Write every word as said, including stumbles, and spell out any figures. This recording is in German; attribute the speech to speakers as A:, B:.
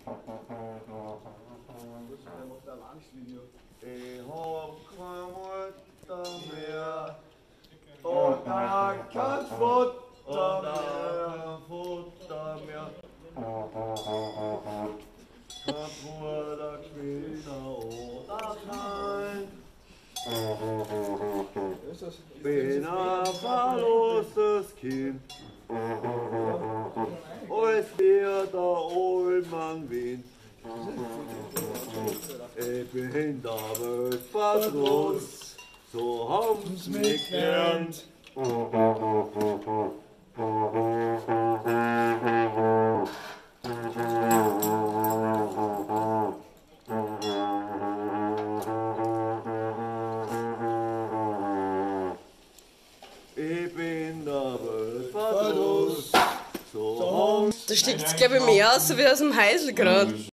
A: Ich hab keine Mutter mehr und auch kein Futter mehr, Futter mehr. Kein Bruder, Geschwister oder kein. Bin ein verlostes Kind, als wir der Oldmann Wien. Ich bin der Welt verdruss, so haben's mich gelernt. Ich bin der Welt verdruss, so haben's.
B: Da steckt's, glaube ich, mehr aus, so wie aus dem Heiselgrad.